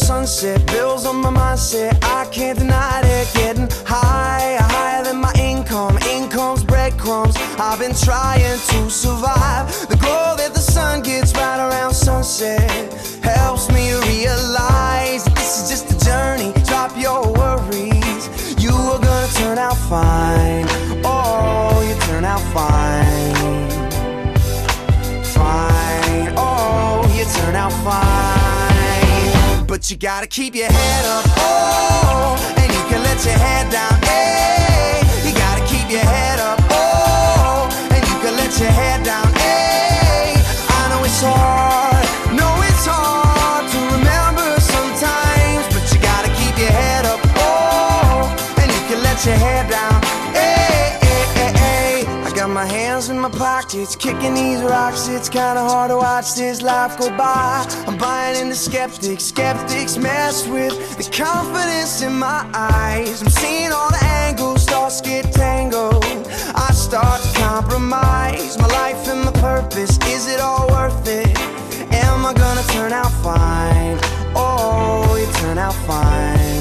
sunset, bills on my mindset, I can't deny it. Getting higher, higher than my income, income's breadcrumbs. I've been trying to survive. The glow that the sun gets right around sunset helps me realize that this is just a journey. Drop your worries, you are gonna turn out fine. Oh, you turn out fine. Fine, oh, you turn out fine. But you gotta keep your head up, oh, and you can let your head down, hey. You gotta keep your head up, oh, and you can let your head down, hey. I know it's hard, know it's hard to remember sometimes, but you gotta keep your head up, oh, and you can let your head down, hey, hey, hey, hey. I got my hands in my pockets, kicking these rocks. It's kinda hard to watch this life go by. I'm buying into skeptics, skeptics mess with the confidence in my eyes. I'm seeing all the angles, thoughts get tangled. I start to compromise my life and my purpose. Is it all worth it? Am I gonna turn out fine? Oh, you turn out fine.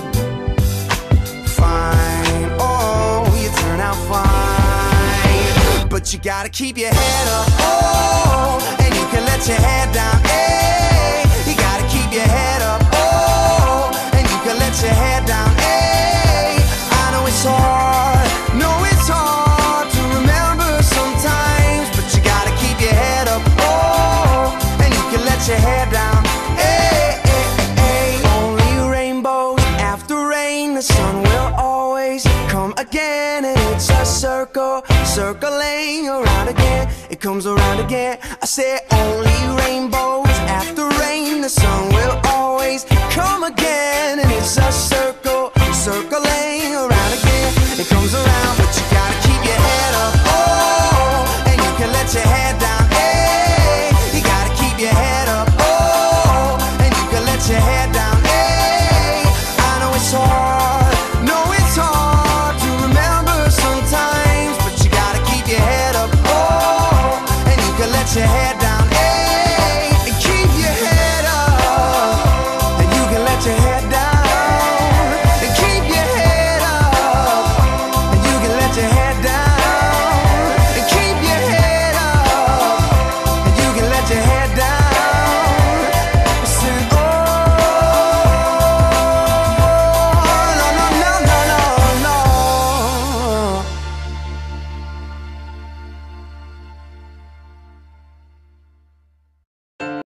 Fine, oh, you turn out fine. But you gotta keep your head up, oh, and you can let your head down, hey. You gotta keep your head up, oh, and you can let your head down, hey. I know it's hard, know it's hard to remember sometimes, but you gotta keep your head up, oh, and you can let your head down, hey, hey, hey. Only rainbows after rain, the sun will always come again, and it's a circle, circling around again. It comes around again. I say only rainbows after rain, the sun will always come again, and it's a circle, circling around again. It comes around, but you gotta keep your head up, oh, and you can let your head down, hey. You gotta keep your head up, oh, and you can let your head down, hey. I know it's hard,